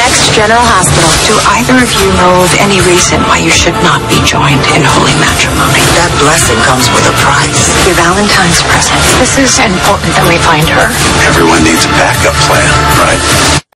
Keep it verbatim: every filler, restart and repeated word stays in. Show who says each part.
Speaker 1: Next General Hospital.
Speaker 2: Do either of you know of any reason why you should not be joined in holy matrimony?
Speaker 3: That blessing comes with a price.
Speaker 2: Your Valentine's present.
Speaker 1: This is important that we find her.
Speaker 4: Everyone needs a backup plan, right?